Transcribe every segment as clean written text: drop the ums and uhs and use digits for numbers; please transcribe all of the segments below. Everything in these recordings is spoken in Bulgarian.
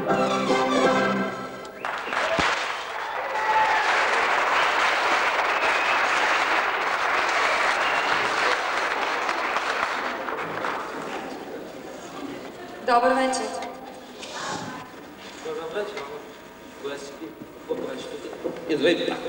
Добър вечер. Добър вечер. Коя си ти? Какво правиш тук? Идвай пак.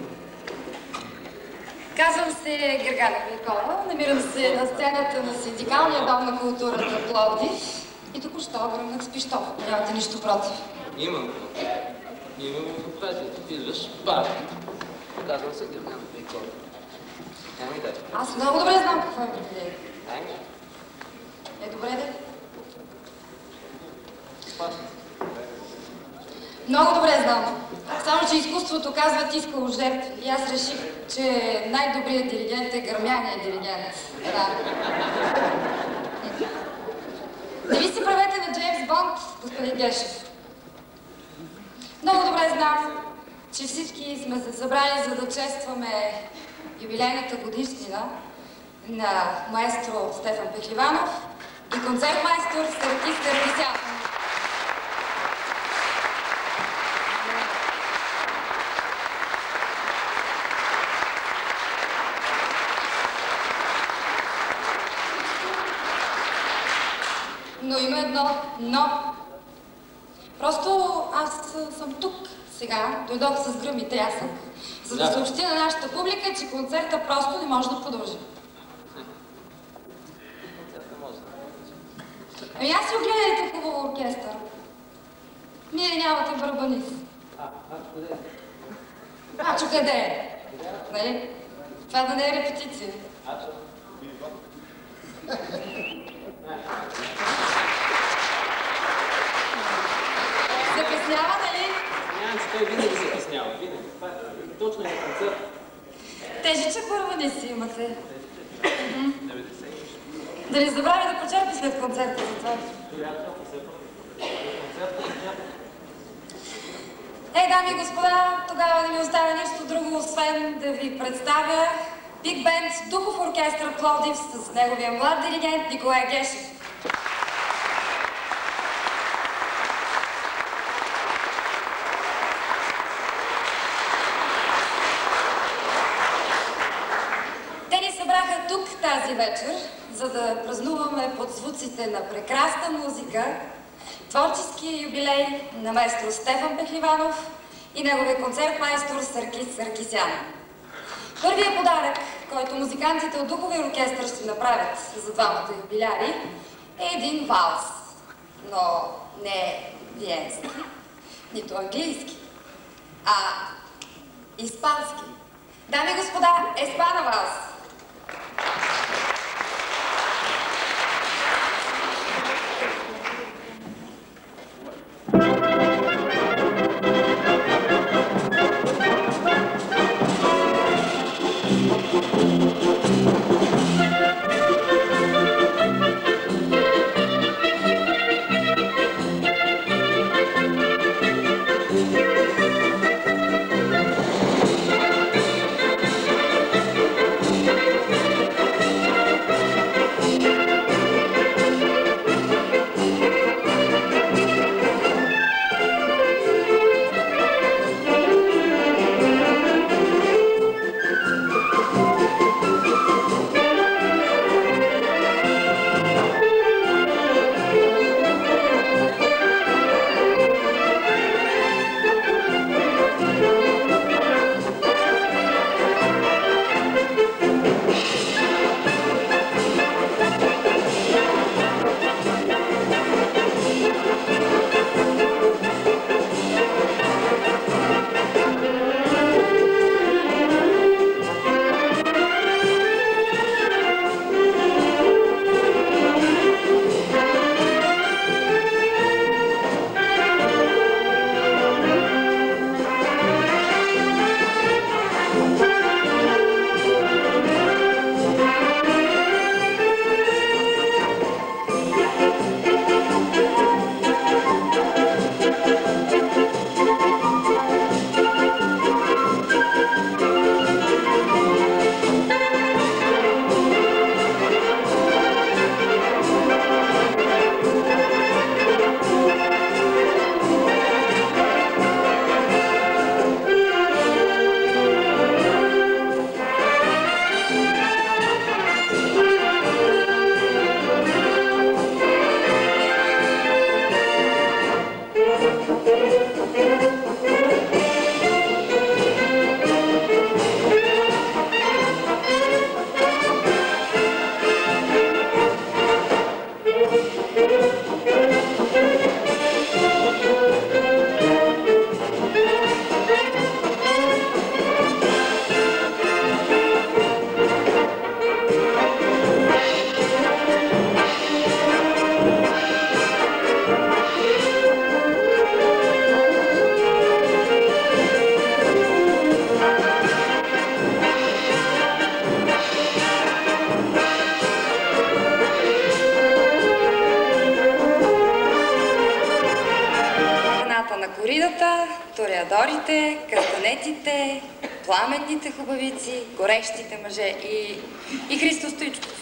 Казвам се Гергана Никола. Намирам се на сцената на Синдикалния дом на културата в Пловдив и току-що гръмнах с пищов. Нямате нищо против. Имам. Имам какво правите. Ти идваш пак. Казвам се Гергана Никола. Ай ми дай. Аз много добре знам какво е приближение. Ай ми. Добре де. Спасна. Много добре знам. Само, че изкуството казва тискало жертви. И аз реших, че най-добрият диригент е гърмяният диригент. Да. Не ви се правете на Джеймс Бонд, господин Гешев. Много добре знам, че всички сме се събрали, за да честваме юбилейната годишнина на маестро Стефан Пехливанов и концертмайстор Саркис Саркисян. Но има едно но. Просто аз съм тук сега, дойдох с гръм и трясък, за да съобщи на нашата публика, че концерта просто не може да продължи. Ами аз си огледайте хубаво оркестър. Вие нямате барабанист. Къде е? Ачо къде е? Нали? Това да не е репетиция. Ачо? Закъснява, нали? Нямам, че той винаги закъснява. Винаги. Точно е концерт. Тежичък барабанист си имате. Да не забравя да почерпи след концерта за това. Дами и господа, тогава не ми остава нищо друго, освен да ви представя Биг Бенд Духов оркестър Пловдив с неговия млад диригент Николай Гешев. Те ни събраха тук тази вечер, за да празнуваме под звуците на прекрасна музика творческия юбилей на маестро Стефан Пехливанов и неговия концертмайстор Саркис Саркисян. Първият подарък, който музикантите от Духовия оркестър ще направят за двамата юбиляри, е един валс. Но не виенски, нито английски, а испански. Дами и господа, Еспана валс! На коридата, тореадорите, кастанетите, пламенните хубавици, горещите мъже и Христо Стоичков.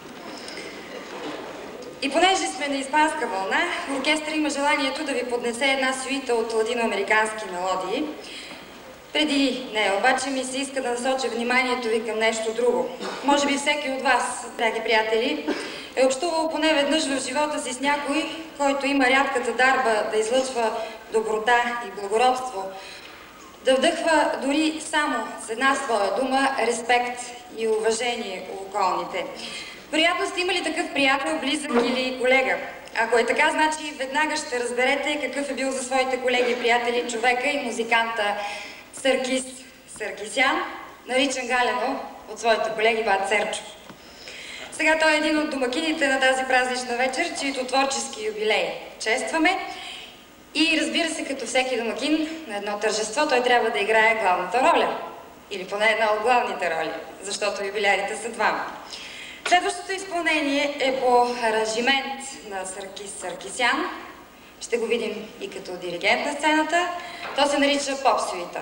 И понеже сме на испанска вълна, оркестър има желанието да ви поднесе една сюита от латиноамерикански мелодии. Преди нея обаче ми се иска да насоча вниманието ви към нещо друго. Може би всеки от вас, драги приятели, е общувал поне веднъж в живота си с някой, който има рядката дарба да излъчва доброта и благородство, да вдъхва дори само с една своя дума респект и уважение у околните. Вероятно сте имали такъв приятел, близък или колега. Ако е така, значи веднага ще разберете какъв е бил за своите колеги и приятели човека и музиканта Съркис Саркисян, наричан галено от своите колеги бат Серчо. Сега той е един от домакините на тази празнична вечер, чието творчески юбилей честваме. И разбира се, като всеки домакин на едно тържество, той трябва да играе главната роля. Или поне една от главните роли, защото юбилярите са двама. Следващото изпълнение е по аранжимент на Съркис Саркисян. Ще го видим и като диригент на сцената. То се нарича поп-сюита.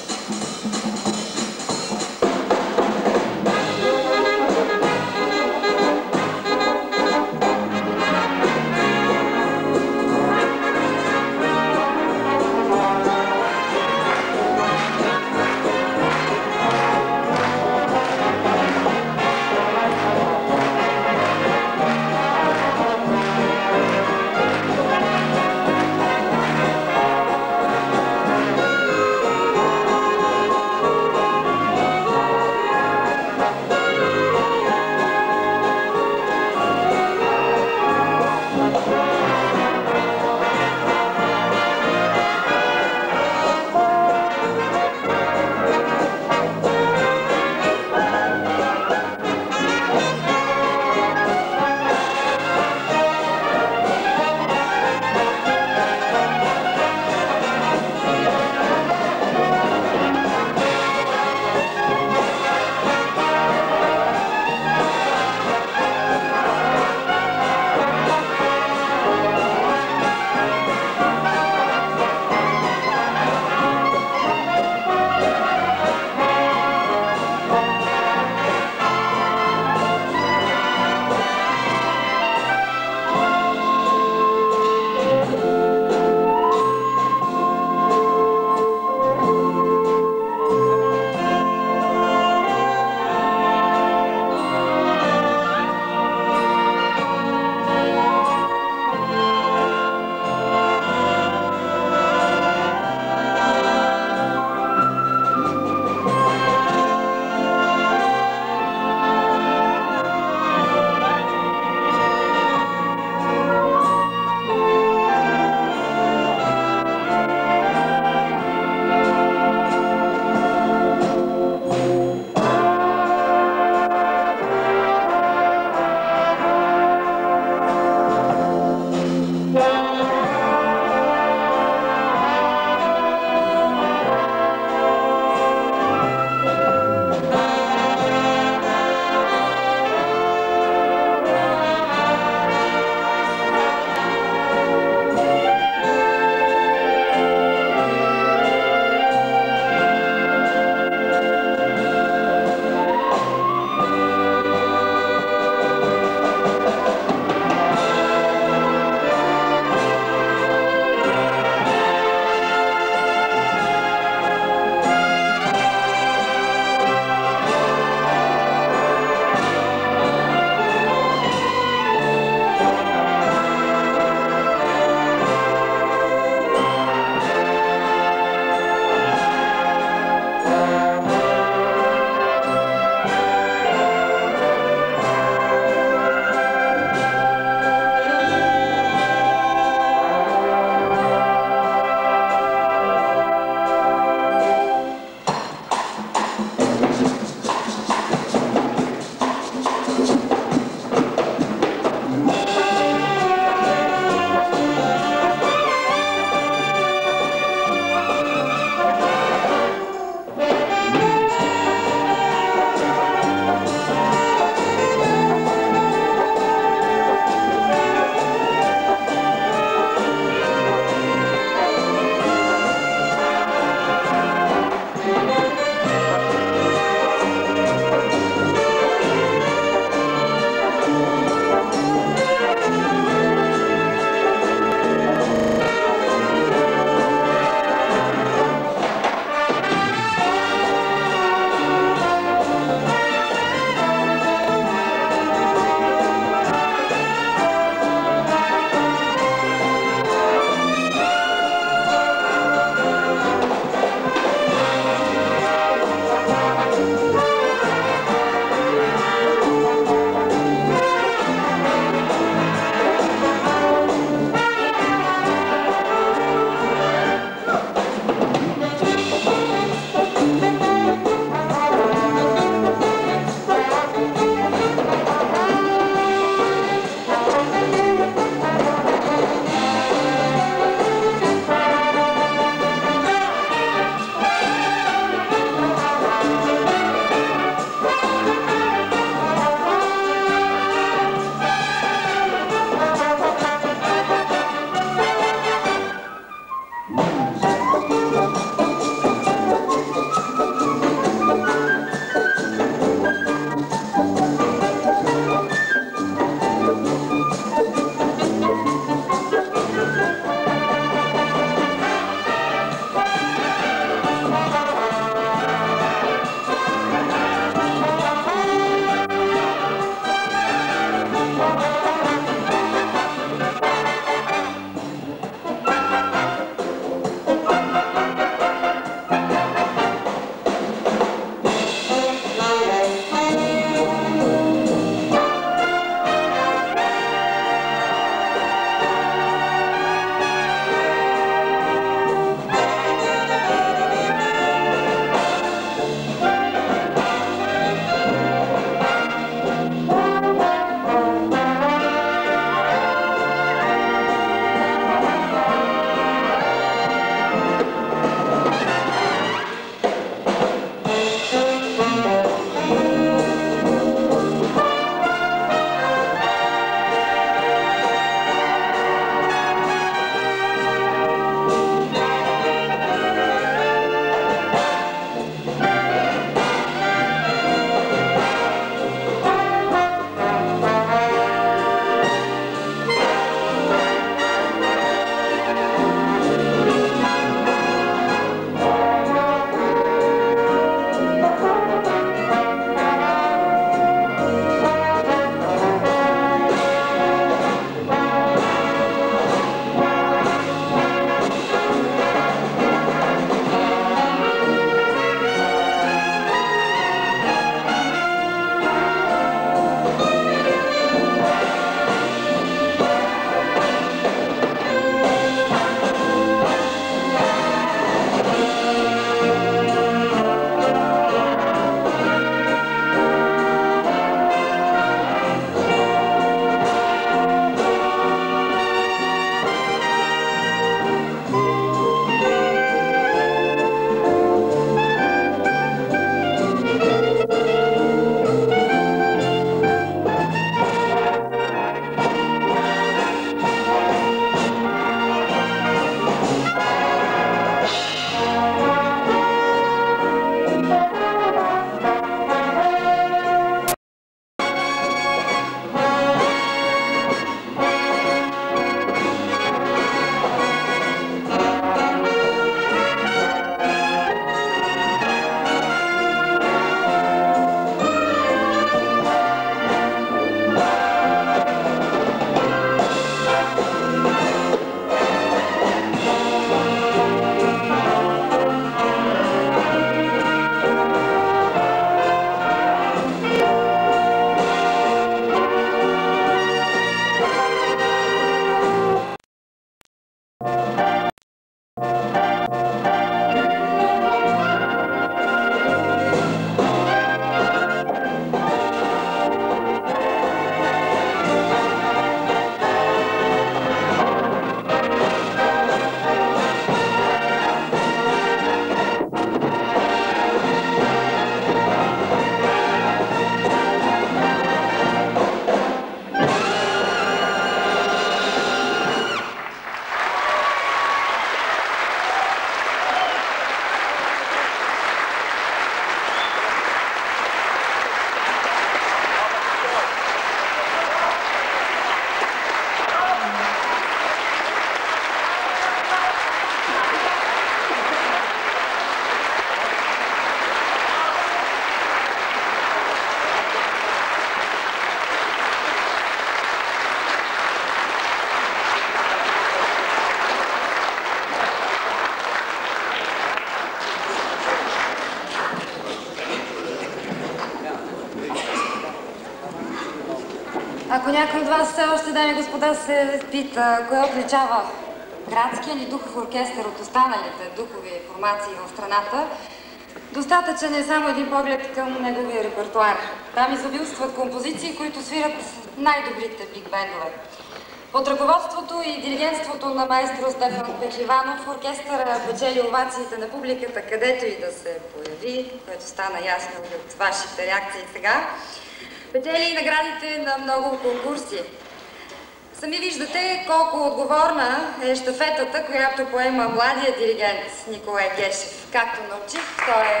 някой от вас все още, дами и господа, се пита, кое отличава градския ни духов оркестър от останалите духови формации в страната, достатъчен е само един поглед към неговия репертуар. Там изобилстват композиции, които свират най-добрите биг-бендове. Под ръководството и диригентството на маестро Стефан Пехливанов оркестъра печели овациите на публиката, където и да се появи, което стана ясно и от вашите реакции сега. Печели и наградите на много конкурси. Сами виждате колко отговорна е щафетата, която поема младия диригент Николай Гешев. Както научих, той е...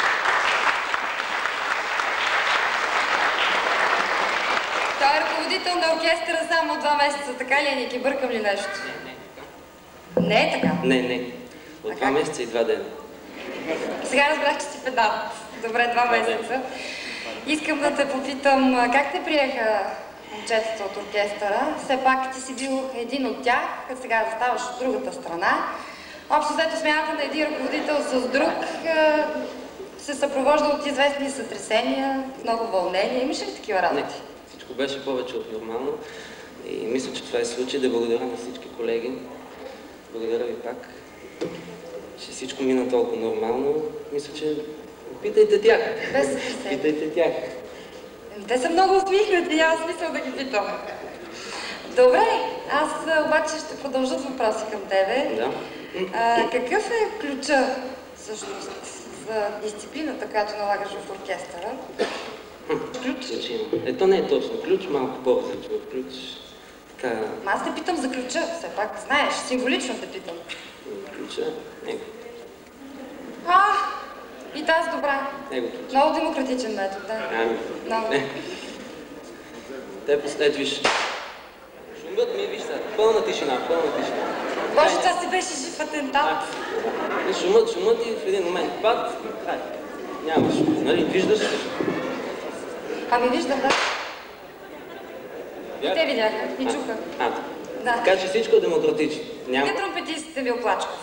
Той е ръководител на оркестъра само 2 месеца, така ли е, Ники? Бъркам ли нещо? Не е така? Не. От 2 месеца и 2 дена. Сега разбрах, че си педант. Добре, 2 месеца. Искам да те попитам, как те приеха момчетата от оркестъра? Все пак ти си бил един от тях, като сега заставаш от другата страна. Общо взето смяната на един ръководител с друг се съпровожда от известни сътресения, много вълнения. Имаш ли такива работи? Не, всичко беше повече от нормално и мисля, че това е случай. Да благодаря на всички колеги. Благодаря ви пак, че всичко мина толкова нормално. Мисля, че питайте тях. Без сътресения. Питайте тях. Те са много усмихнати, аз мисля да ги питам. Добре, аз обаче ще продължа с въпроси към тебе. Да. Какъв е ключа, всъщност, за дисциплината, която налагаш в оркестъра? Ключ? Ето не е точно ключ, малко по-различно от ключ. Така... Аз те питам за ключа, все пак знаеш, символично те питам. Ключа? Него. И тази добра. Него ключ. Много демократичен метод, да. Много. Те послед, виж. Шумът ми, виж сега, пълна тишина. Боже, това си беше жив атентат. Шумът и в един момент пад. Няма шум, нали? Виждаш? Ами виждам, да. Те видяха и чуха. Да. Така че всичко е демократично. Къде тромпетистите ви Оплачков?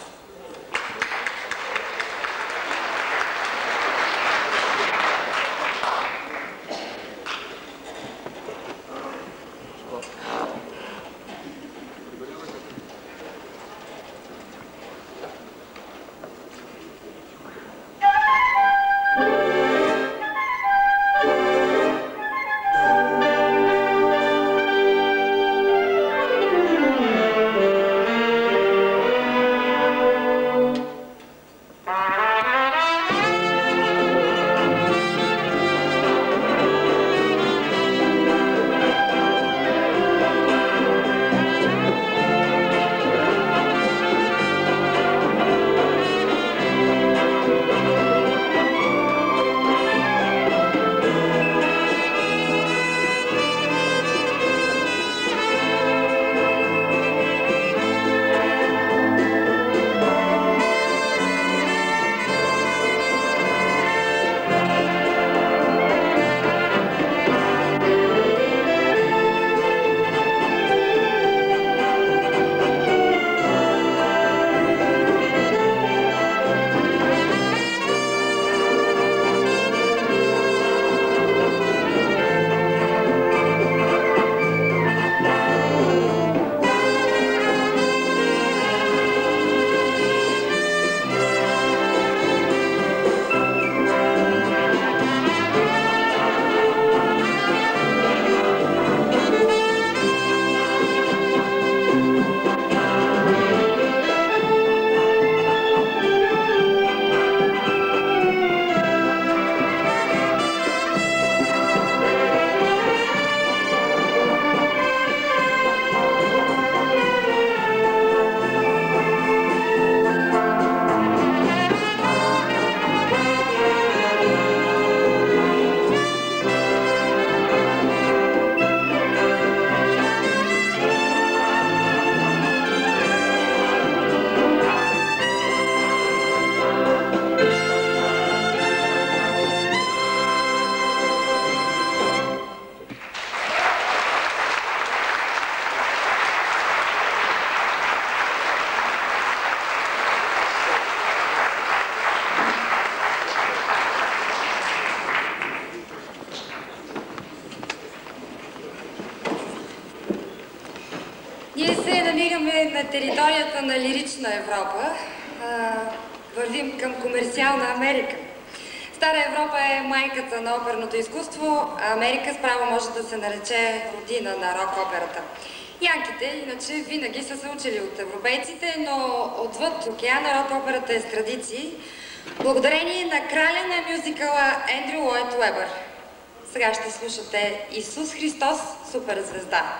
се намираме на територията на лирична Европа. Вървим към комерциална Америка. Стара Европа е майката на оперното изкуство, а Америка справо може да се нарече родина на рок-операта. Янките, иначе, винаги са се учили от европейците, но отвъд океана рок-операта е с традиции, благодарение на краля на мюзикъла Ендрю Лойд Уебър. Сега ще слушате Исус Христос, суперзвезда.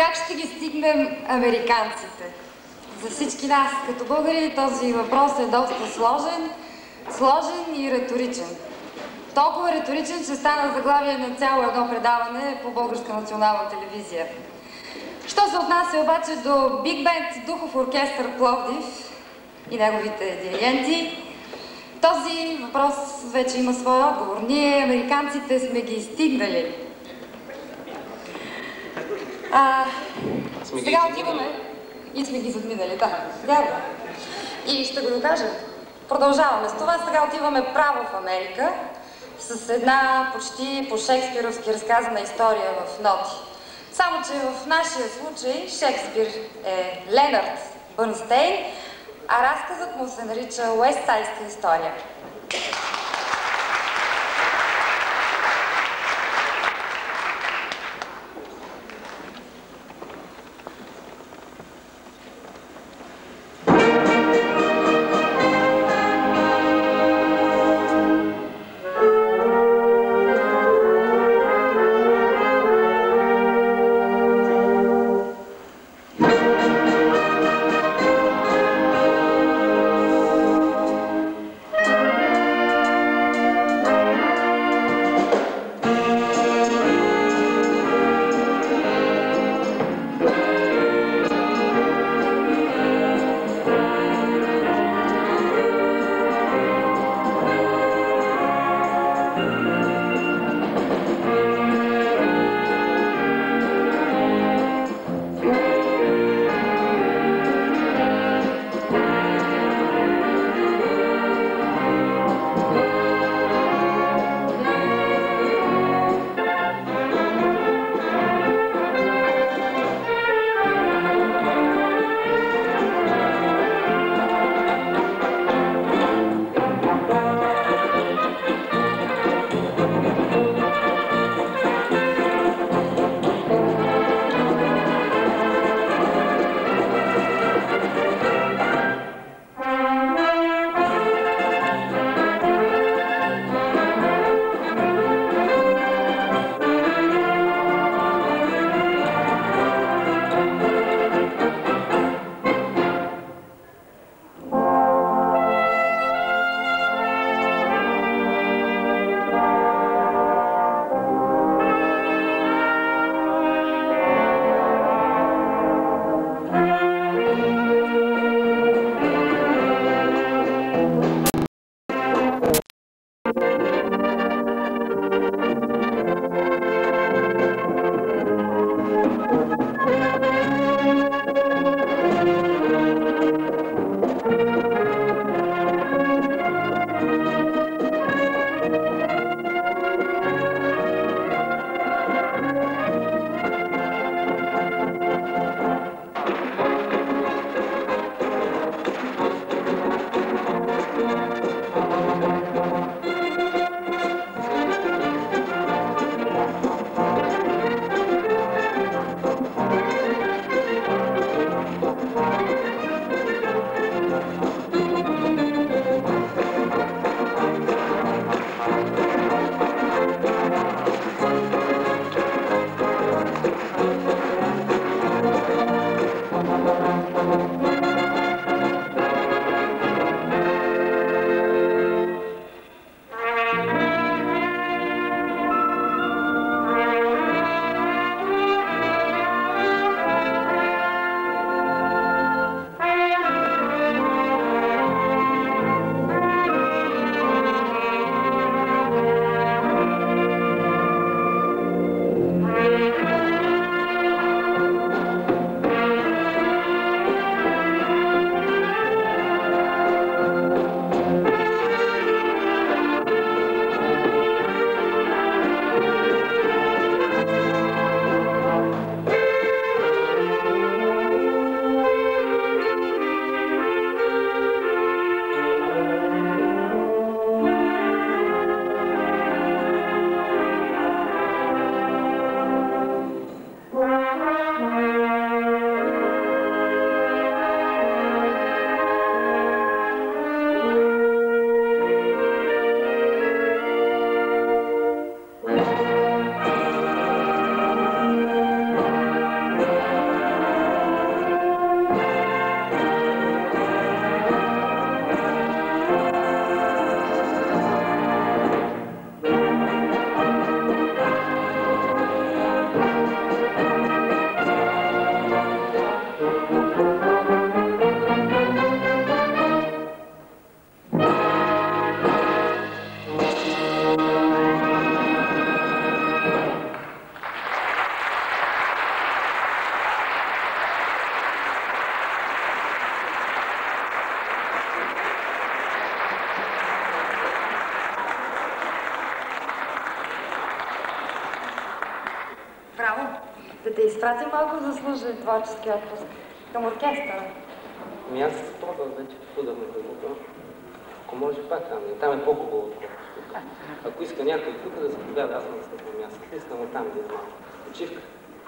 Как ще ги стигнем американците? За всички нас, като българи, този въпрос е доста сложен и риторичен. Толкова риторичен, че стана заглавие на цяло едно предаване по Българска национална телевизия. Що се отнася обаче до Биг Бенд Духов оркестър Пловдив и неговите диригенти, този въпрос вече има своя отговор. Ние, американците, сме ги стигнали. Сега отиваме и сме ги задминали, да, вярно. И ще го докажем. Продължаваме с това. Сега отиваме право в Америка с една почти по шекспировски разказана история в ноти. Само, че в нашия случай Шекспир е Ленард Бърнстейн, а разказът му се нарича Уестсайдска история. изпратим малко заслужен творчески отпуск към оркестъра. Ами аз пробвам вече в ударната група. Ако може пак там е по-хубаво от тук. Ако иска някой тук да заповяда, аз не стъпвам място. Искам от там да има почивка.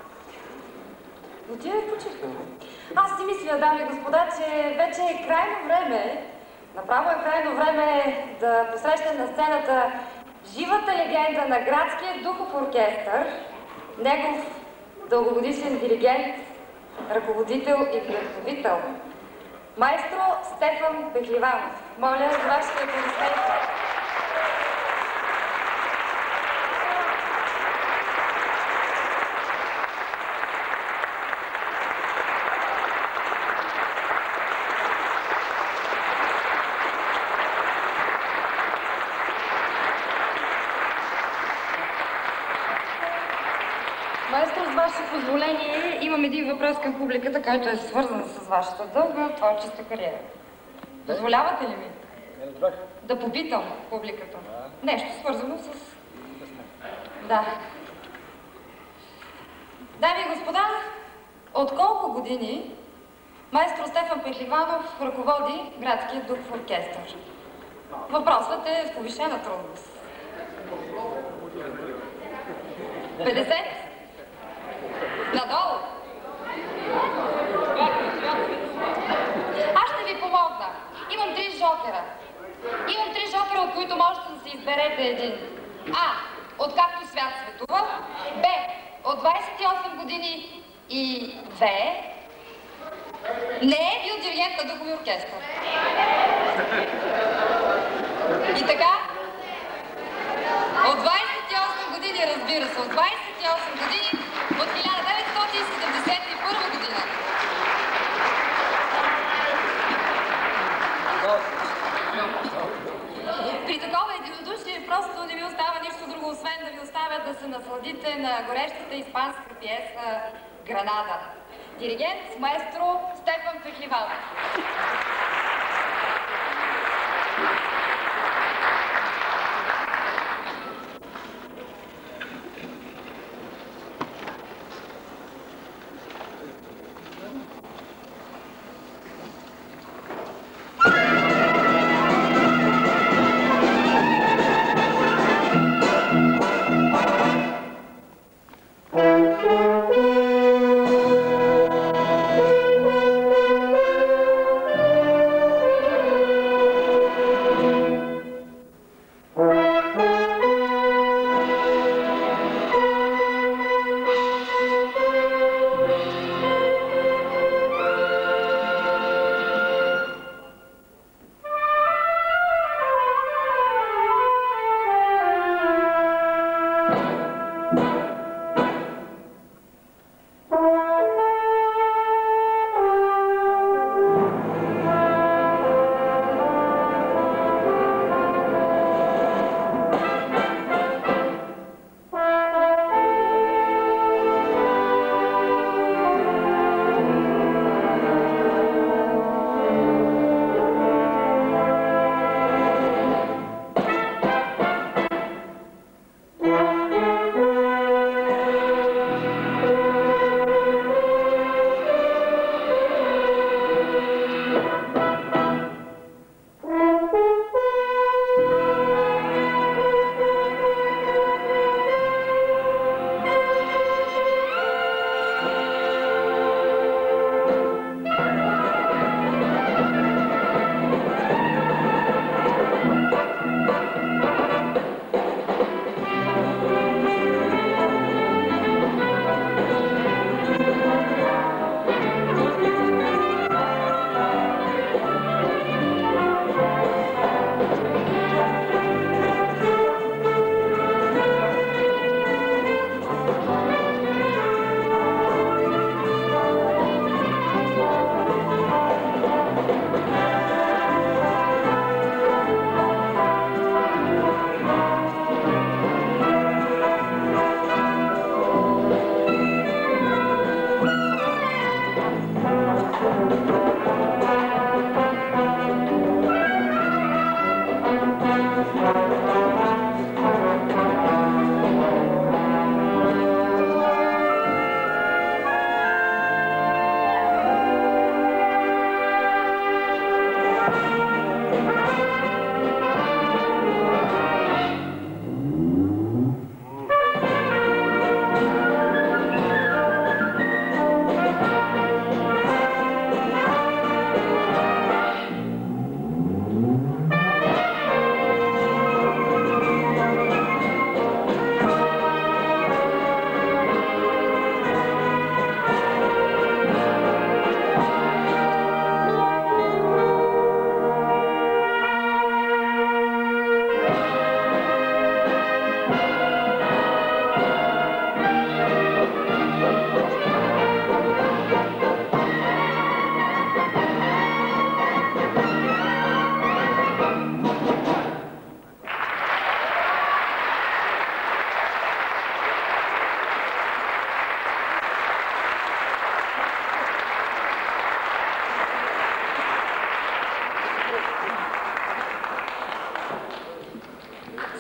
Отивай в почивка. Аз си мисля, дами и господа, че вече е крайно време, направо е крайно време да посрещам на сцената живата легенда на Градския духов оркестър, негов дългогодишен диригент, ръководител и вдъхновител, маестро Стефан Пехливанов. Моля за вашите аплодисменти. Маестро, с ваше позволение, имам един въпрос към публиката, който е свързан с вашата дълга творческа кариера. Дозволявате ли ми? Да попитам публиката. Нещо свързано с... Да. Дами и господа, от колко години маестро Стефан Пехливанов ръководи Градския духов оркестър? Въпросът е в повишена трудност. 50? Надолу? Аз ще ви помогна. Имам 3 жокера. Имам 3 жокера, от които можете да си изберете един. А. Откакто свят светува. Б. От 28 години. И В. Не е бил диригент на духови оркестър. И така? От 28 години, разбира се. От 28 години. От 1971 година. При такова единодушие просто не ви остава нищо друго, освен да ви оставят да се насладите на горещата испанска пиеса Гранада. Диригент маестро Стефан Пехливанов.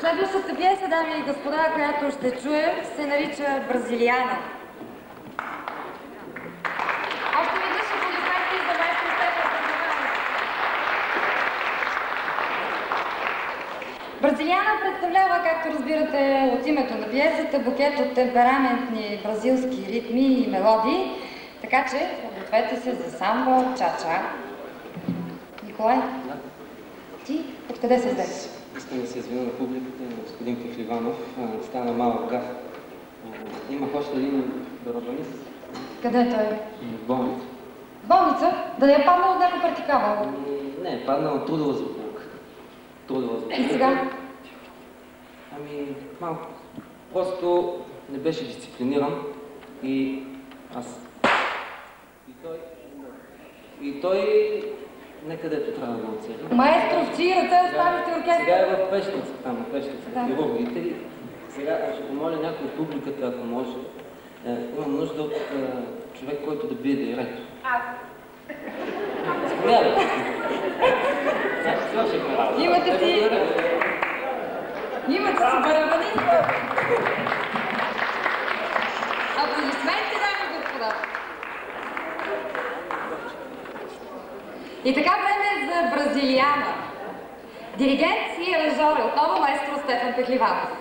Следващата пиеса, дами и господа, която ще чуем, се нарича Бразилиана. Още веднъж аплодисменти за маестро Стефан Пехливанов. Бразилиана представлява, както разбирате от името на пиесата, букет от темпераментни бразилски ритми и мелодии, така че подгответе се за самбо, ча-ча. Николай, ти откъде се взеш? Искам да се извиня на публиката и на господин Пехливанов. Стана малък гаф. Имах още един барабанист. Къде е той? В болница. Болница? Да не е паднал от някаква вертикала? Не, е паднала трудова злополука. Трудова злополука. И сега? Малко. Просто не беше дисциплиниран и аз. И той не където трябва да го оцели. Маестро, в чии ръце оставихте оркестър? Сега е в пещица, там, в пещица, Да. хирургите. Сега ще помоля някой от публиката, ако може. Имам нужда от човек, който да бие директор. Аз. Заповядайте. Свършихме работа. Имате си барабанист. Аплодисменти, дами и господа. И така време за Бразилиана. Диригент и аранжор е отново маестро Стефан Пехливанов.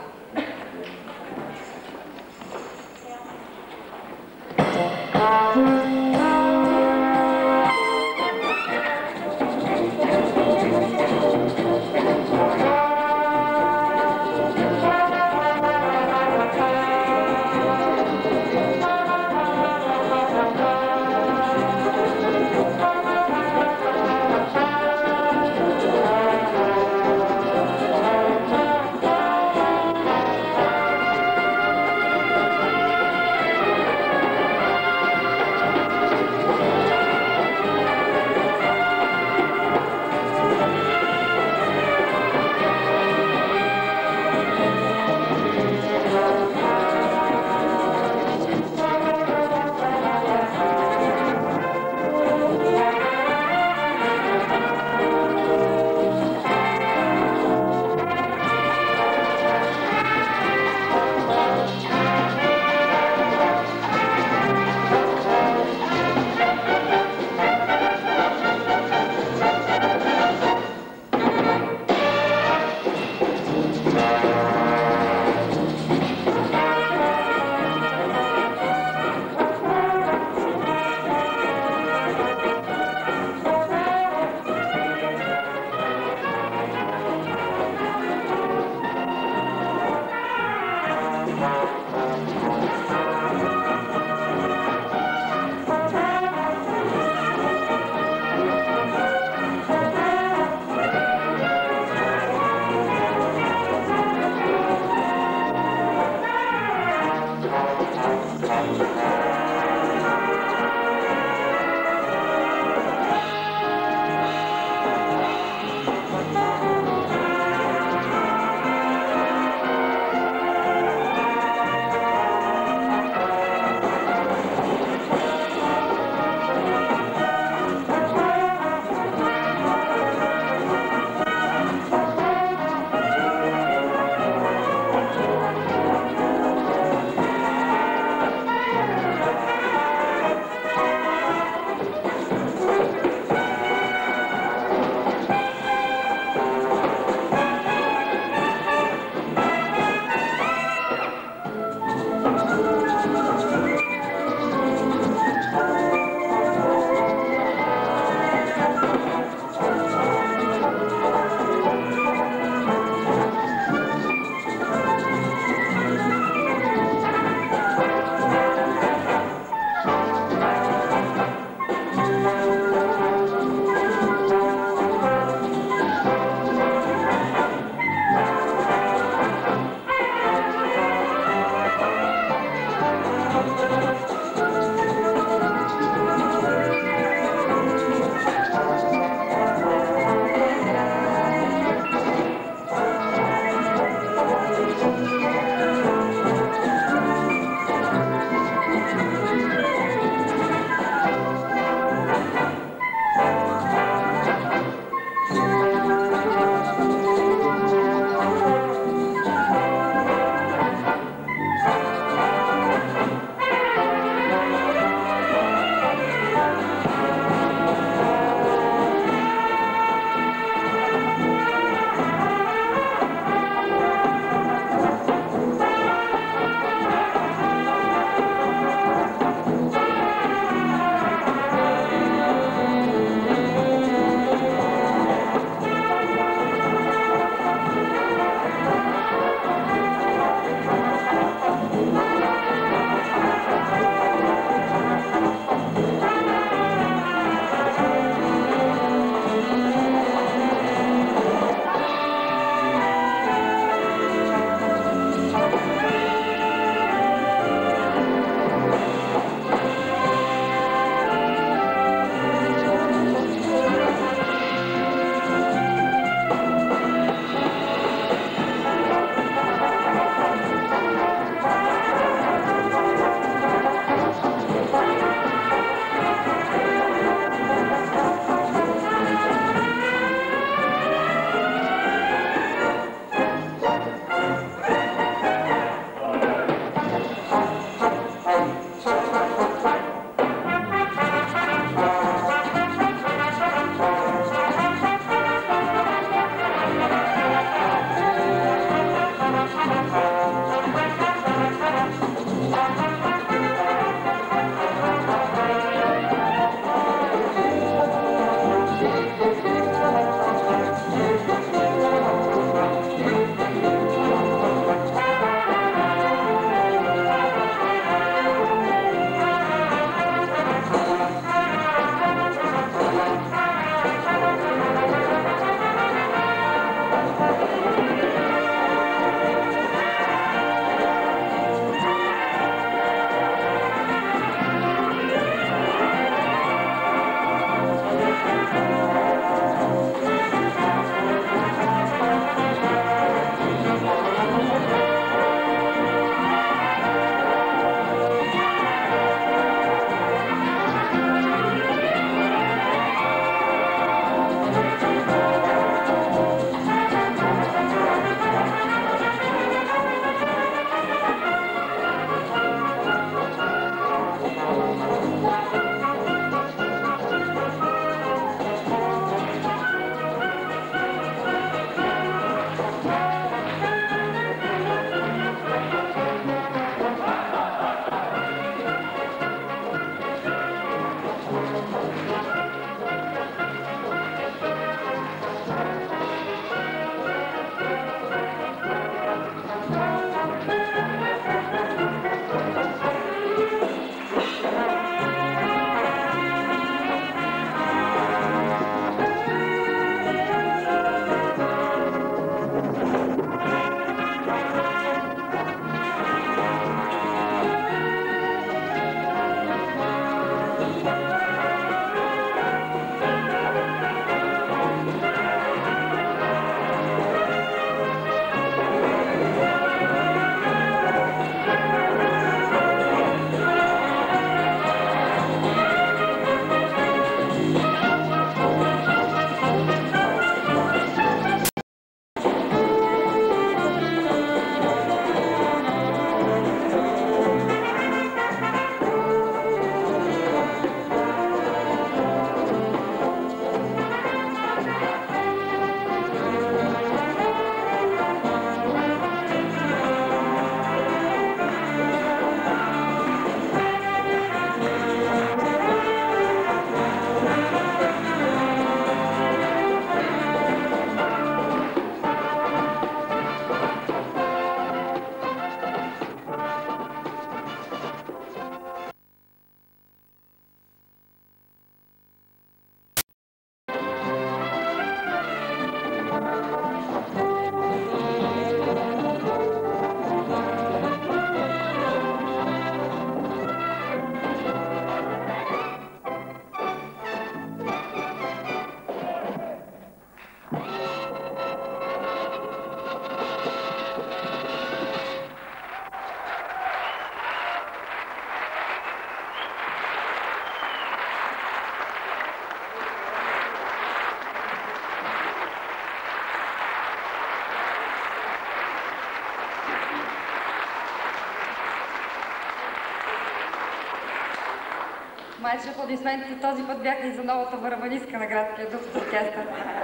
Майче аплодисментите този път бяха и за новата барабанистка на градския духов оркестър.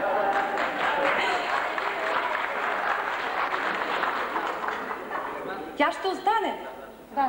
Тя ще остане. Да.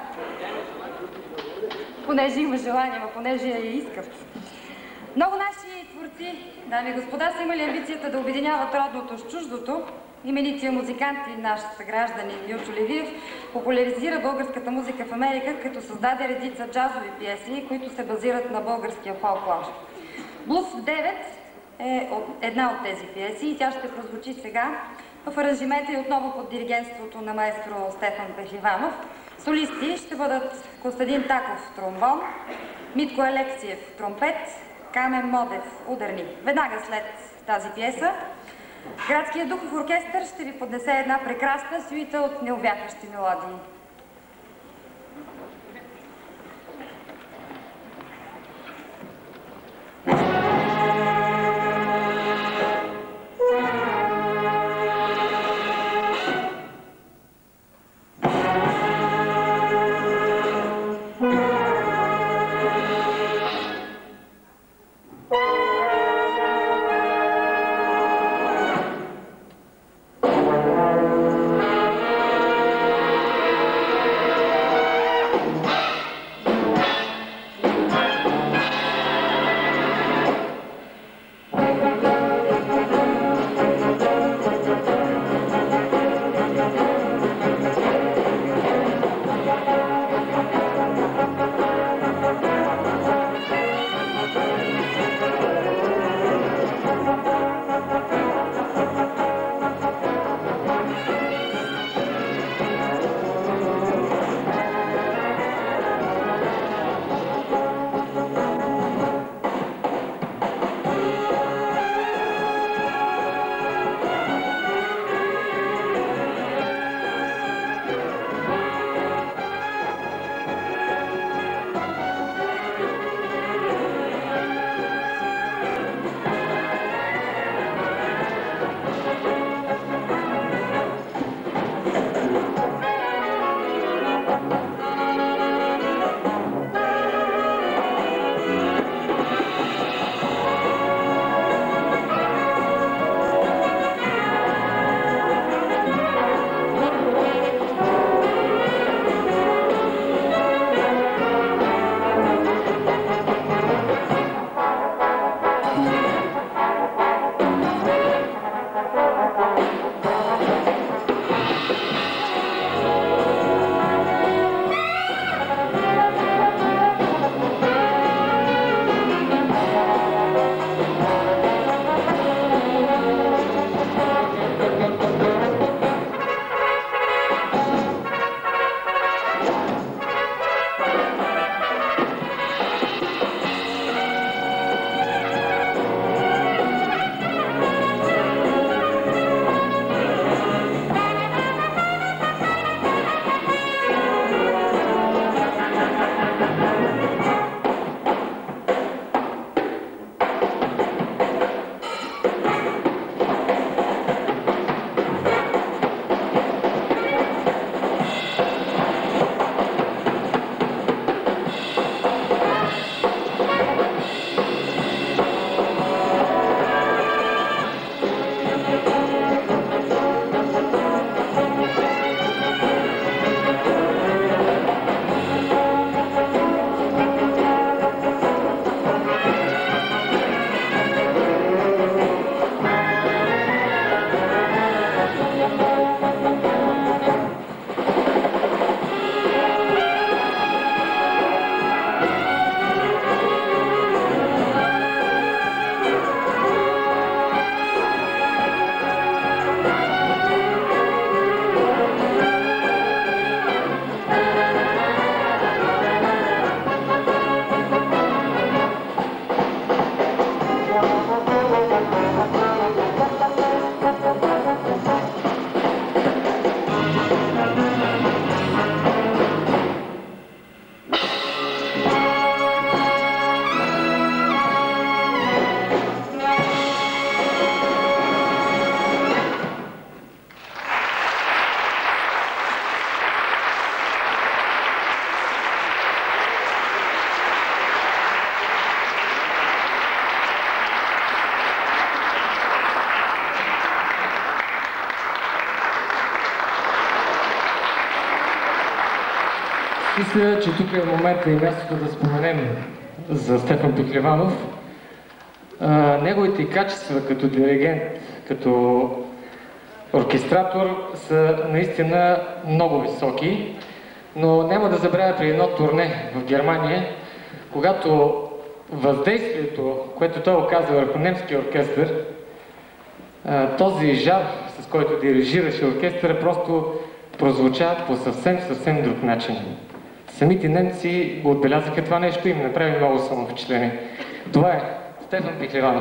Понеже има желание, но понеже я искат. Много наши творци, дами и господа, са имали амбицията да обединяват родното с чуждото. Именития музикант и наш съгражданин Милчо Левиев популяризира българската музика в Америка, като създаде редица джазови пиеси, които се базират на българския фолклор. Блуз в 9 е една от тези пиеси и тя ще прозвучи сега в аранжимента и отново под диригентството на маестро Стефан Пехливанов. Солисти ще бъдат Костадин Таков – тромбон, Митко Алексиев – тромпет, Камен Модев – ударни. Веднага след тази пиеса Градският духов оркестър ще ви поднесе една прекрасна сюита от неувяхващи мелодии. Мисля, че тук е момента и мястото да споменем за Стефан Пехливанов. Неговите качества като диригент, като оркестратор са наистина много високи, но няма да забравя при едно турне в Германия, когато въздействието, което той оказа върху немския оркестър, този жар, с който дирижираше оркестъра, просто прозвуча по съвсем друг начин. Самите немци го отбелязаха това нещо и им направи много само впечатление. Това е Стефан Пехливанов.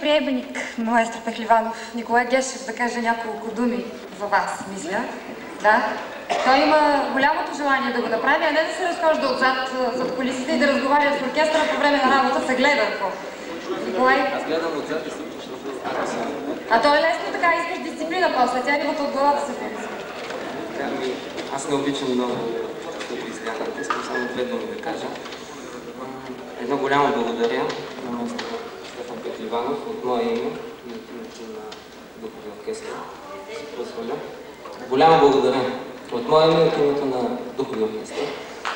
приемник, маестро Пехливанов, Николай Гешев, да каже няколко думи за вас, мисля. Да. Той има голямото желание да го направи, а не да се разхожда отзад зад кулисите и да разговаря с оркестъра по време на работа, се гледа. Николай? Аз гледам отзад и съм, защото А то е лесно така, искаш дисциплина после, тя идвата от главата се фокусира. Аз не обичам много изглядането, искам само две думи да кажа. Едно голямо благодаря на маестро Стефан Пехливанов от мое име и от името на Духовия оркестър. Голямо благодаря от мое име и от името на Духовия оркестър.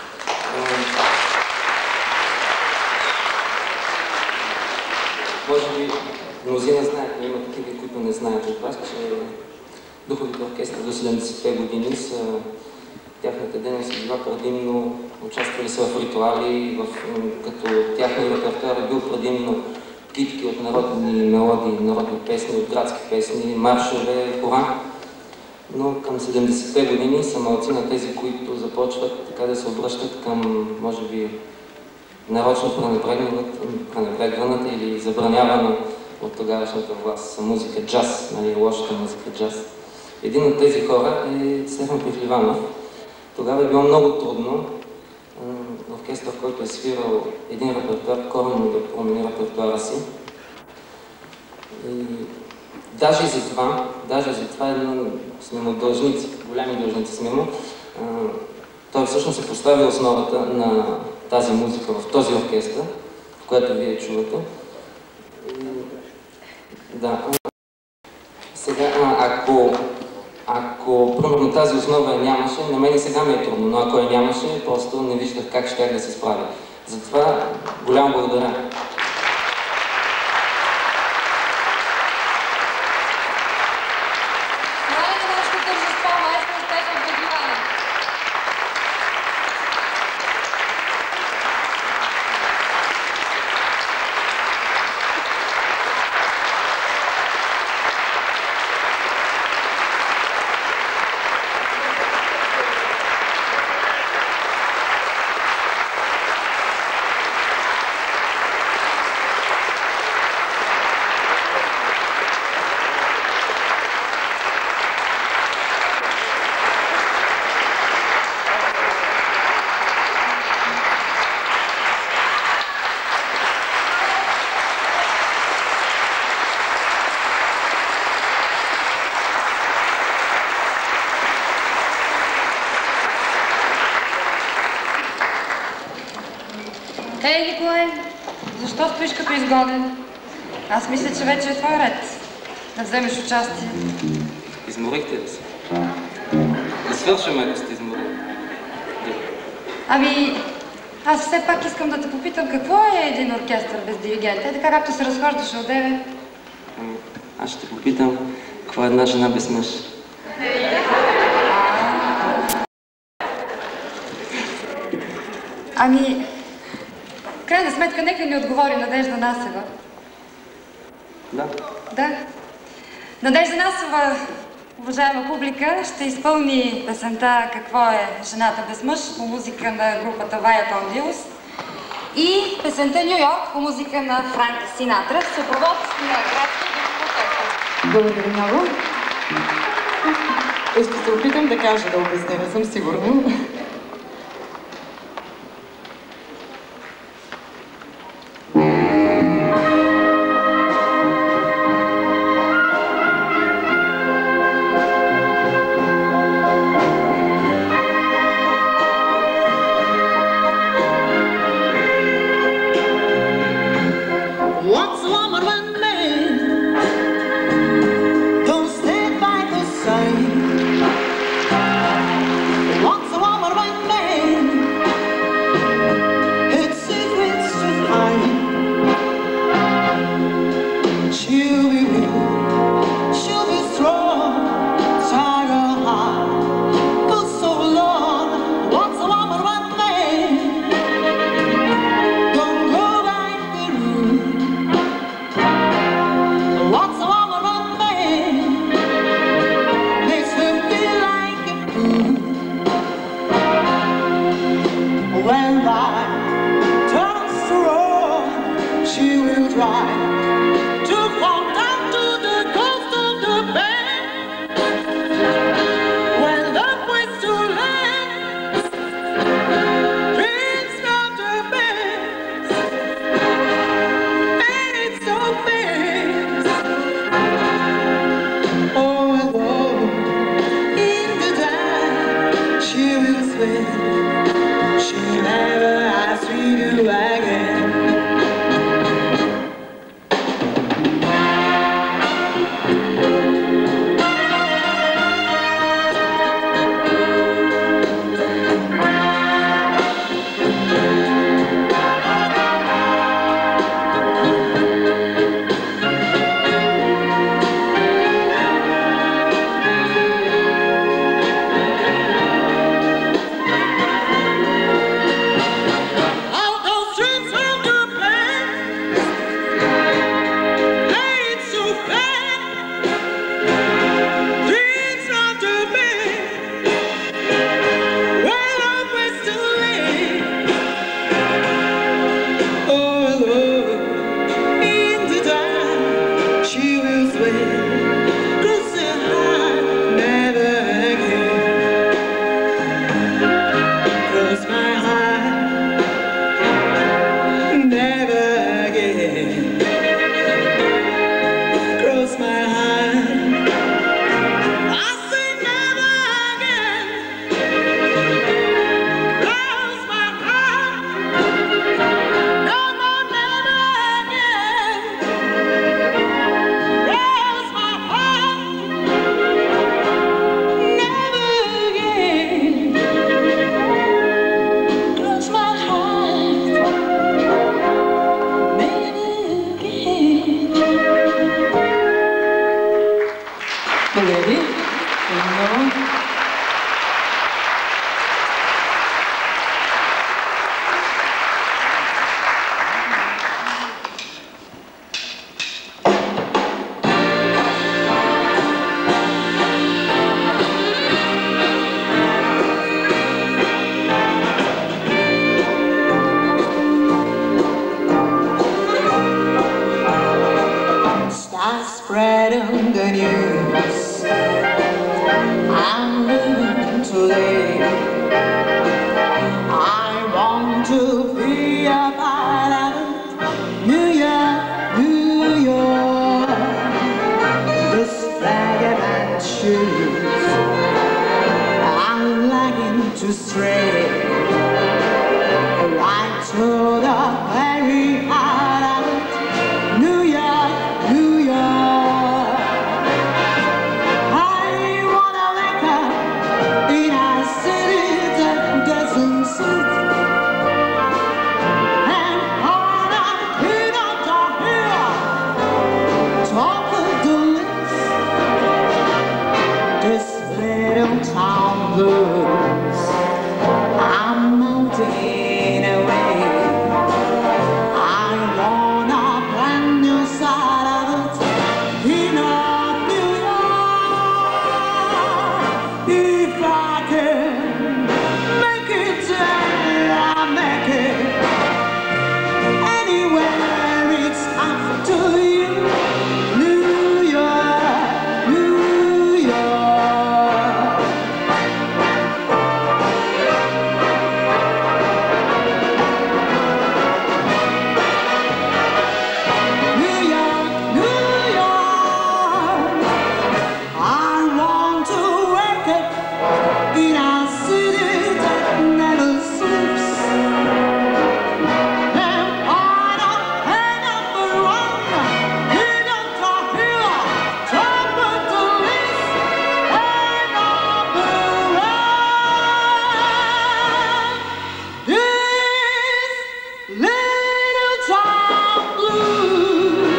Може би мнозина знаят, но има такива, които не знаят от вас, че Духовите оркестри до 70-те години са тяхната дейност е била предимно, участвали са в ритуали, като тяхния репертуар е бил предимно китки от народни мелодии, народни песни, от градски песни, маршове, хора. Но към 70-те години са малци на тези, които започват така да се обръщат към, може би, нарочно пренебрегваната или забранявана от тогавашната власт музика джаз, нали, лошата музика джаз. Един от тези хора е Стефан Пехливанов. Тогава е било много трудно оркестър, който е свирал един репертуар, коренно да промени репертуара си. И даже за това сме му дължници, голями дължници сме му. Той всъщност е поставил основата на тази музика в този оркестър, в която вие чувате. Да. Сега, ако примерно тази основа я нямаше, на мен и сега ми е трудно, но ако я нямаше, просто не виждах как щях да се справя. Затова голямо благодаря. Ей, Николай, защо стоиш като изгоден? Аз мисля, че вече е твой ред да вземеш участие. Изморихте ли се? Да свършим, ако сте изморили. Ами, аз все пак искам да те попитам, какво е един оркестър без диригент? Е, така както се разхождаше одеве. Аз ще те попитам, какво е една жена без мъж? Ами, в крайна сметка, нека ни отговори Надежда Насева. Да. Да. Надежда Насева, уважаема публика, ще изпълни песента „Какво е жената без мъж" по музика на групата Вая Кондиус и песента „Ню Йорк" по музика на Франк Синатра в съпровод на градския оркестър. Благодаря много. И ще се опитам да кажа, да обясня, не съм сигурна. Once a woman read on the news. I'm living today. I want to be a part of New York, New York. This flag and shoes, I'm liking to stray right to the very heart of New York, New York. I wanna wake up in a city that doesn't suit, and on a peanut hill, top of the list, this little town blues, I'm mounting away. I want a brand new side of it in New York. If I can make it there, I'll make it. Anywhere it's up to you. New York, New York. New York, New York. I want to wake up in a city that never sleeps, and on a hang up a run in a hill, top of the list, hang up a run. This little town blues,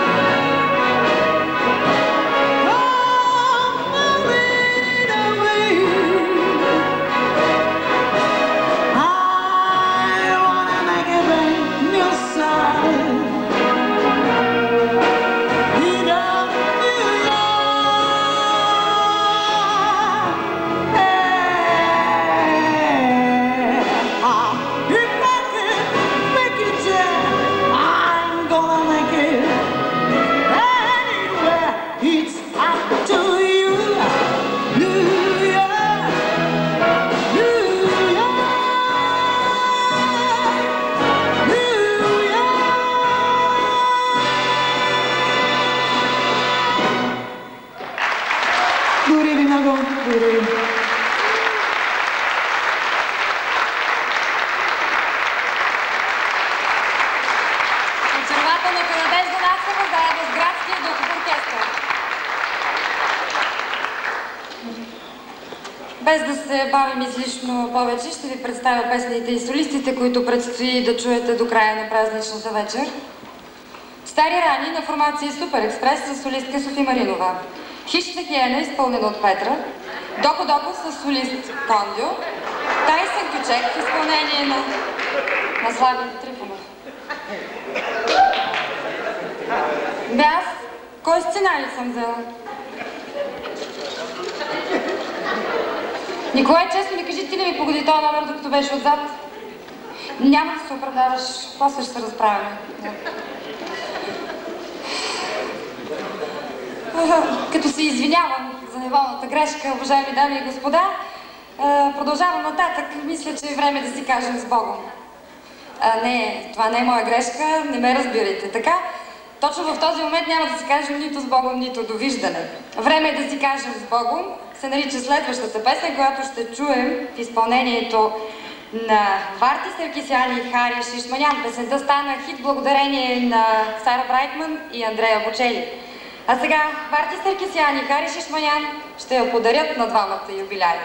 I'm moving away. I wanna make a brand new side in New York. If I can make it there, I'm gonna make it. Anywhere it's up to you. New York, New York, New York. Благодаря ви много. Благодаря ви. Очарователната Надежда Нацева заедно с Градския духов оркестър. Без да се бавим излишно повече, ще ви представя песните и солистите, които предстои да чуете до края на празничната вечер. Стари рани на формация Супер Експрес с солистка Софи Маринова. Хищна хиена, изпълнена от Петра. Доко Доко с солист Кондио. Тайсън Кючек в изпълнение на Слави Трифонов. Бе аз, кой сценарий съм взела? Николай, честно ми кажи, ти не ми погоди този номер, докато беше отзад. Няма да се оправдаваш, после ще се разправяме. Като се извинявам за неволната грешка, уважаеми дами и господа, продължавам нататък. Мисля, че е време да си кажем с Богом. Не, това не е моя грешка, не ме разбирайте. Така, точно в този момент няма да си кажем нито с Богом, нито довиждане. Време е да си кажем с Богом. Се нарича следващата песен, която ще чуем в изпълнението на Варти Саркисян и Хари Шишманян. Песента стана хит благодарение на Сара Брайтман и Андрея Бочели. А сега Варти Саркисян и Хари Шишманян ще я подарят на двамата юбиляри.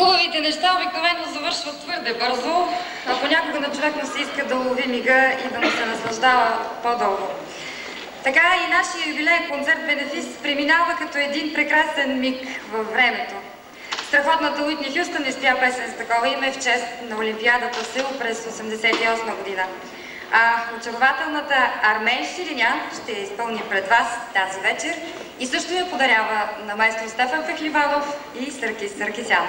Хубавите неща обикновено завършват твърде бързо, а понякога на човек му се иска да улови мига и да му се наслаждава по-дълго. Така и нашия юбилеен концерт бенефис преминава като един прекрасен миг във времето. Страхотната Уитни Хюстън изпя песен с такова име в чест на Олимпиадата в Сеул през 1988 година. А очарователната Армен Ширинян ще я изпълни пред вас тази вечер и също я подарява на майстор Стефан Пехливанов и Съркис Съркисян.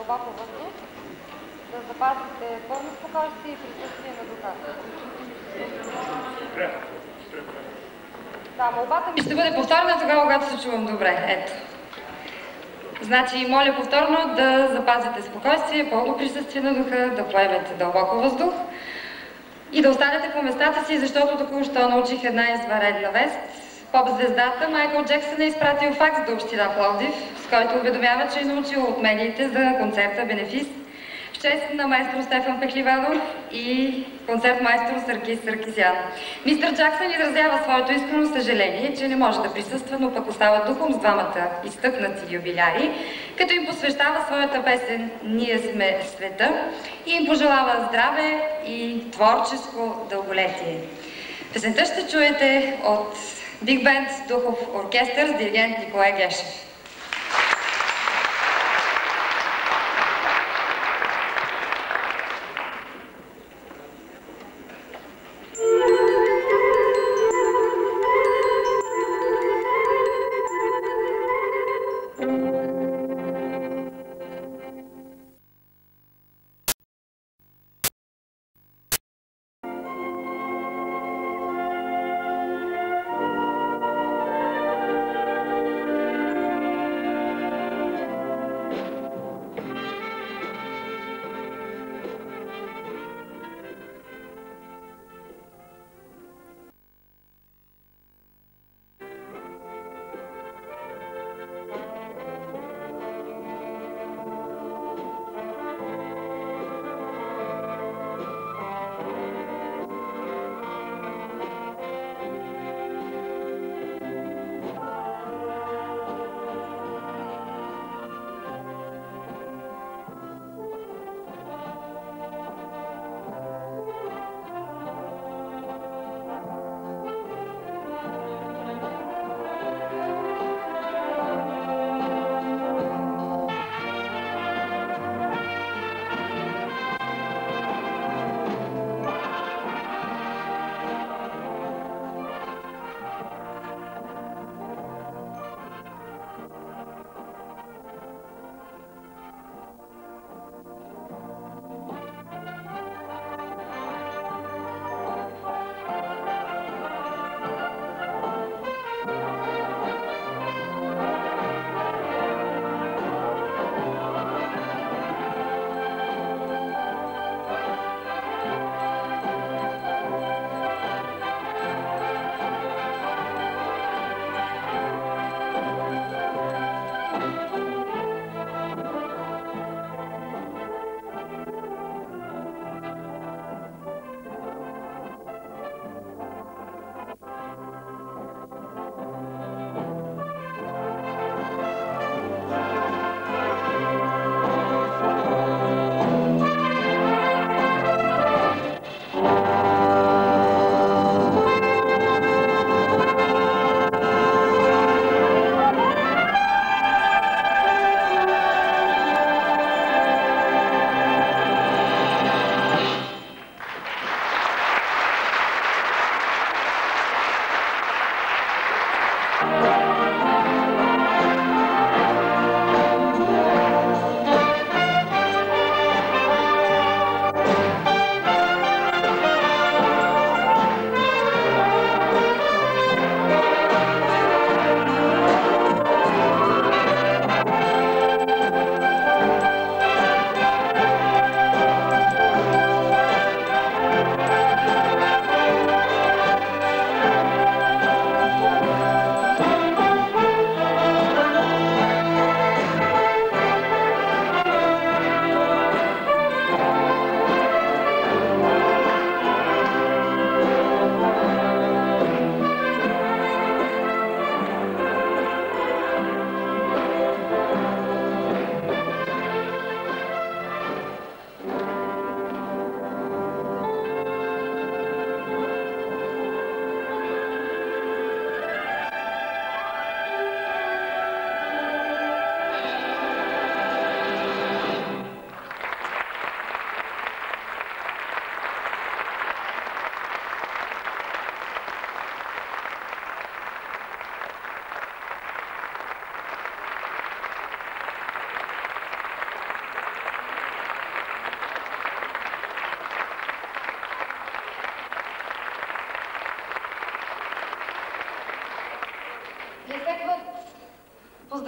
дълбоко въздух, да запазите пълно спокойствие и присъствие на духа. Да, молбата ми ще бъде повторна тогава, когато се чувам добре. Ето. Значи, моля повторно да запазите спокойствие, пълно присъствие на духа, да поемете дълбоко въздух и да останете по местата си, защото току-що научих една извънредна вест. Поп-звездата Майкъл Джексън е изпратил факс до община Пловдив, с който уведомява, че е научил от медиите за концерта бенефис в чест на майстор Стефан Пехливанов и концертмайстор Саркис Саркисян. Мистер Джаксън изразява своето искрено съжаление, че не може да присъства, но пък остава духом с двамата изтъкнати юбиляри, като им посвещава своята песен «Ние сме света» и им пожелава здраве и творческо дълголетие. Песента ще чуете от Биг Бенд Духов оркестър с диригент Николай Гешев.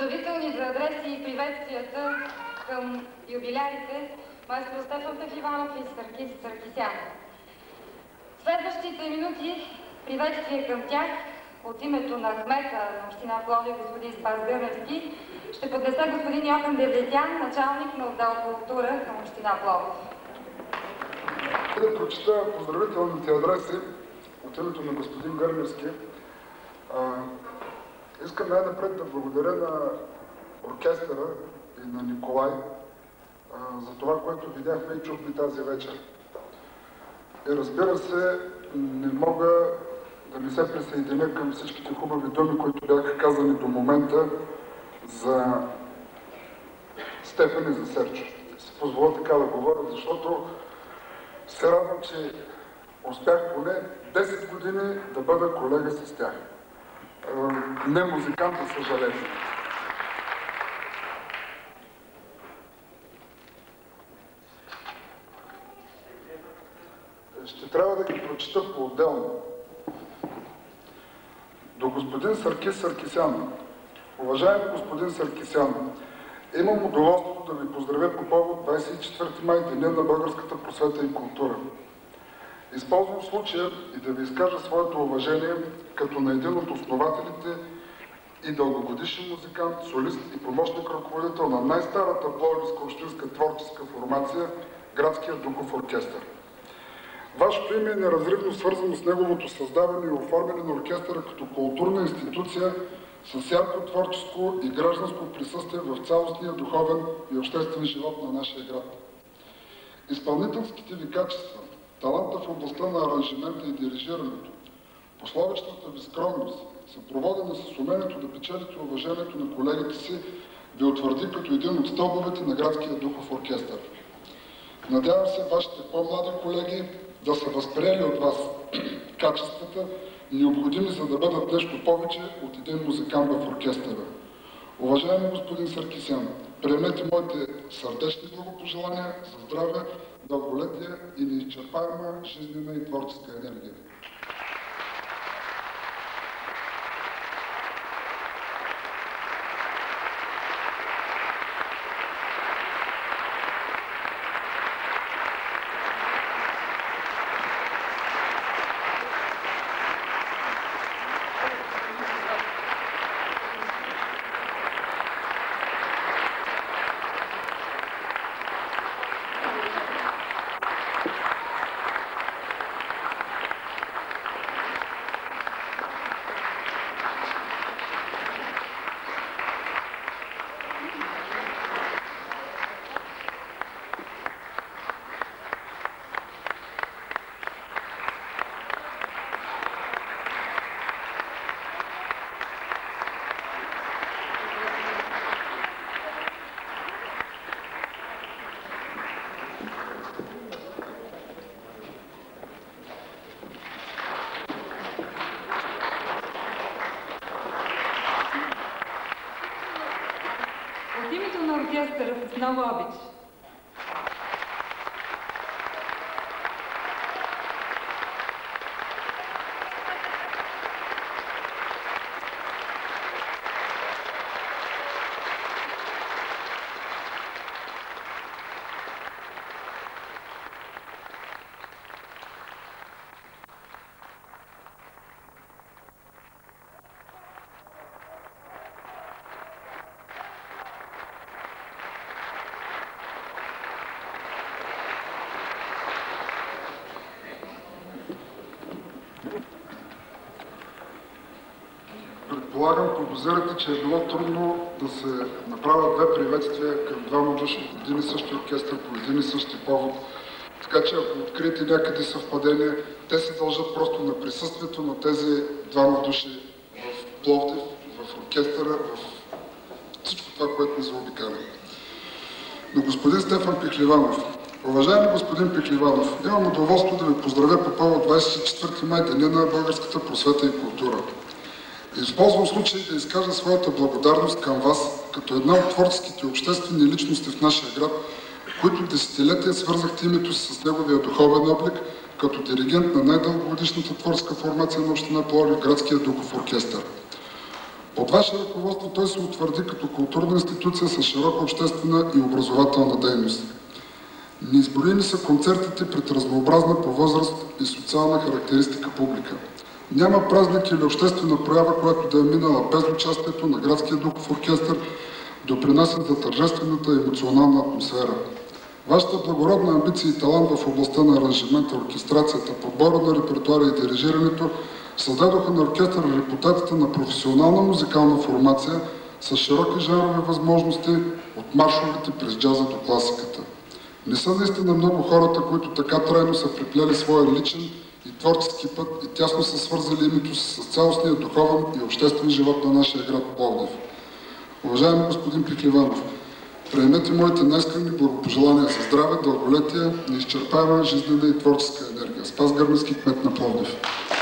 поздравителни за адреси и приветствията към юбилярите майстор Стефан Пехливанов и Саркис Саркисян. Следващите минути приветствие към тях от името на кмета на община Пловдив господин Спас Гърневски ще поднесе господин Йохан Девлетян, началник на отдел култура към община Пловдив. Да прочита поздравителните адреси от името на господин Гърневски. Искам най-напред да благодаря на оркестъра и на Николай за това, което видяхме и чухме тази вечер. И разбира се, не мога да не се присъединя към всичките хубави думи, които бяха казани до момента за Стефан и за Серчо. Си позволя така да говоря, защото се радвам, че успях поне 10 години да бъда колега с тях. Не музикант, за съжаление. Ще трябва да ги прочита по-отделно. До господин Саркис Саркисян. Уважаеми господин Саркисян, имам удоволствието да ви поздравя по повод 24 май, Деня на българската просвета и култура. Използвам случая и да ви изкажа своето уважение като на един от основателите и дългогодишен музикант, солист и помощник ръководител на най-старата пловдивска общинска творческа формация Градския духов оркестър. Вашето име е неразривно свързано с неговото създаване и оформяне на оркестъра като културна институция с ярко творческо и гражданско присъствие в цялостния духовен и обществен живот на нашия град. Изпълнителските ви качества, таланта в областта на аранжимента и дирижирането, пословичната ви скромност, съпроводена с умението да печелите уважението на колегите си, ви утвърди като един от стълбовете на Градския духов оркестър. Надявам се вашите по-млади колеги да са възприели от вас качествата, необходими за да бъдат нещо повече от един музикант в оркестъра. Уважаеми господин Саркисян, приемете моите сърдечни благопожелания за здраве, дълголетие и неизчерпаема жизнена и творческа енергия. От името на оркестъра с много обич. Предполагам, подозирате, че е било трудно да се направят две приветствия към двама души в един и същи оркестър по един и същи повод. Така че ако откриете някъде съвпадение, те се дължат просто на присъствието на тези двама души в Пловдив, в оркестъра, в всичко това, което ни заобикаля. На господин Стефан Пехливанов. Уважаеми господин Пехливанов, имам удоволствие да ви поздравя по повод 24 май, Деня на българската просвета и култура. Използвам случай да изкажа своята благодарност към вас, като една от творческите и обществени личности в нашия град, които десетилетия свързахте името си с неговия духовен облик, като диригент на най-дългогодишната творческа формация на община Пловдив, Градския духов оркестър. Под ваше ръководство той се утвърди като културна институция с широка обществена и образователна дейност. Неизброими са концертите пред разнообразна по възраст и социална характеристика публика. Няма празник или обществена проява, която да е минала без участието на градския духов оркестър, допринасят за тържествената и емоционална атмосфера. Вашата благородна амбиция и талант в областта на аранжимента, оркестрацията, подбора на репертуара и дирижирането създадоха на оркестъра репутацията на професионална музикална формация с широки жанрови възможности от маршовете през джаза до класиката. Не са наистина много хората, които така трайно са приплели своя личен и творчески път и тясно са свързали името си с цялостния духовен и обществен живот на нашия град Пловдив. Уважаеми господин Пехливанов, приемете моите най-искрени благопожелания за здраве, дълголетие, неизчерпаема жизнена и творческа енергия. Спас Гърневски, кмет на Пловдив.